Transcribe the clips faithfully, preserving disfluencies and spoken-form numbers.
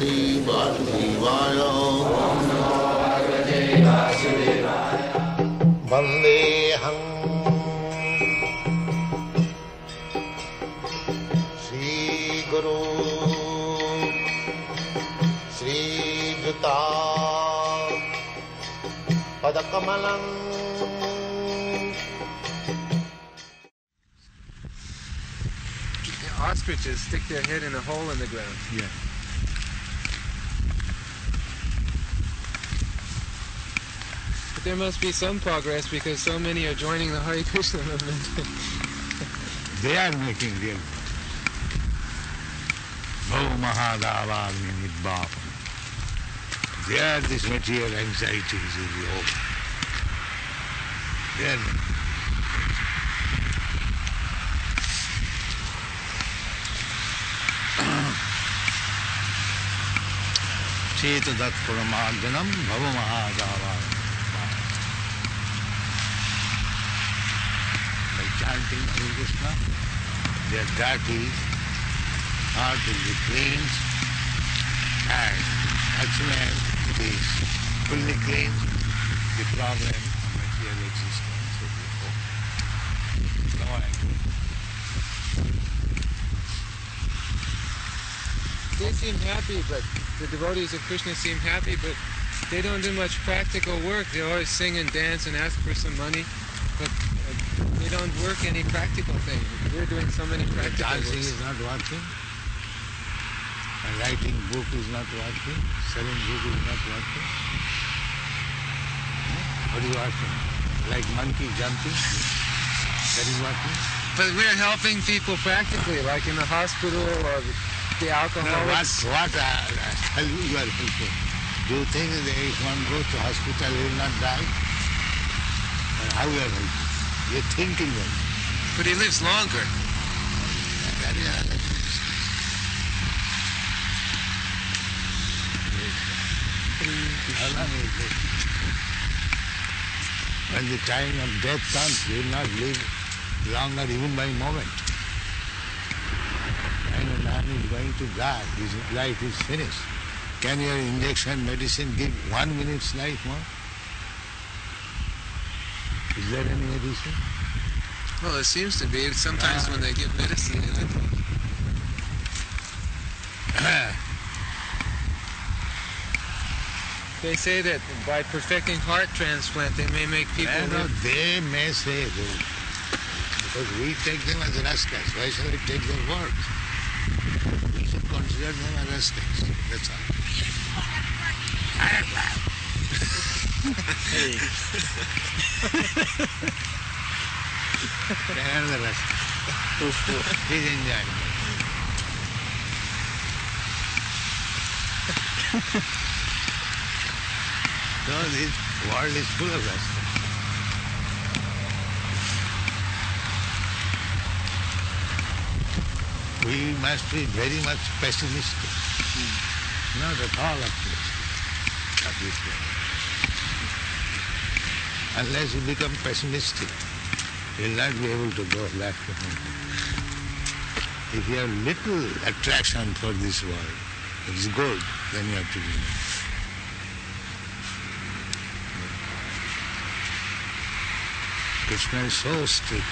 Shri Vasudevaya. Vandeham Shri Guru Shri Juta Padakamalam. Ostriches stick their head in a hole in the ground. Yeah. But there must be some progress because so many are joining the Hare Krishna movement. They are making real. Bhava Mahadavagni Nidbhava. They are this material anxieties is over. They are Chetadat Paramardanam Bhava Mahadavagni. By chanting Hare Krishna, their dirty heart will be cleansed, and as soon as it is fully cleansed, the problem of material existence will be over. No anger. They seem happy, but the devotees of Krishna seem happy, but they don't do much practical work. They always sing and dance and ask for some money, but uh, they don't work any practical thing. We're doing so many practical Dancing works. is not working, and writing book is not working, selling book is not working. What is working? Like monkey jumping, that is working. But we're helping people practically, like in the hospital or the No, what, alcoholics. what uh, how you are helping? Do you think that if one goes to hospital he will not die? And how you are helping? You are thinking of it. But he lives longer. That is another thing. How long is it? When the time of death comes, you will not live longer even by moment. When a man is going to die, his life is finished. Can your injection medicine give one minute's life more? Is there any medicine? Well, it seems to be. Sometimes Ah. when they give medicine, they live longer. They say that by perfecting heart transplant, they may make people No, no, live. they may say that. Because we take them as rascals. Why shall we take their words? We should consider them as rascals. That's all. They are the rascals. He's enjoying it. So this world is full of rascals. We must be very much pessimistic. Not at all optimistic. Not this way. Unless you become pessimistic, you'll not be able to go back to home. If you have little attraction for this world, it's good, then you have to be. Krishna is so strict.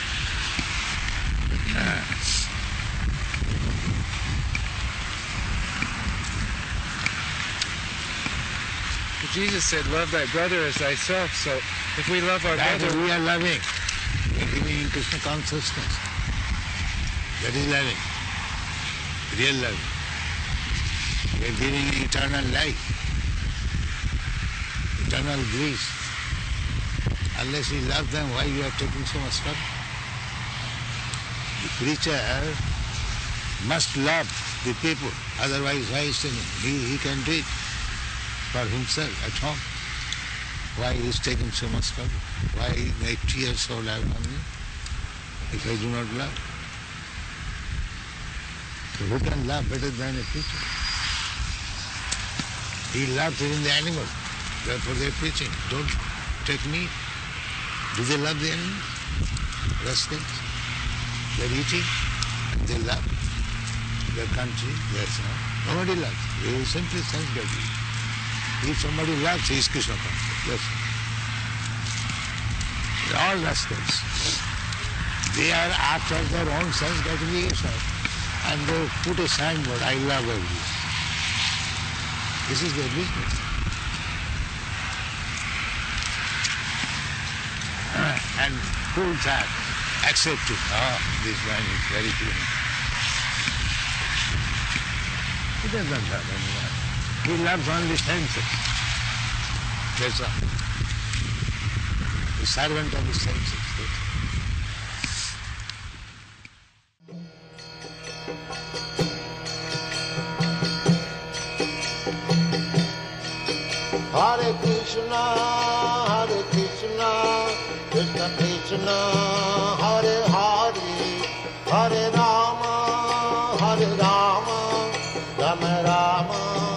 Jesus said, love thy brother as thyself. So if we love our That brother, we are loving. We are giving Krishna consciousness. That is loving. Real love. We are giving eternal life. Eternal bliss. Unless we love them, why you are taking so much trouble? The preacher must love the people. Otherwise, why is he? He, he can do it for himself at home. Why he is taking so much trouble? Why my tears so loud on me if I do not love? So who can love better than a preacher? He loves even the animal. Therefore they are preaching. Don't take meat. Do they love the animals? Rascals. They are eating and they love. the country, yes, no? Nobody loves. He is simply sense-getting. If somebody loves, he is Krishna conscious. Yes. They are all rascals. They are after their own sense gratification, and they put a signboard, I love everyone. This is their business. And fools have accepted, oh, this man is very clean. He doesn't have anyone. He loves only senses. That's all. The servant of his senses. Hare Krishna, Hare Krishna, Krishna Krishna, Hare Hare, Hare Rama, Hare Rama, Rama Rama,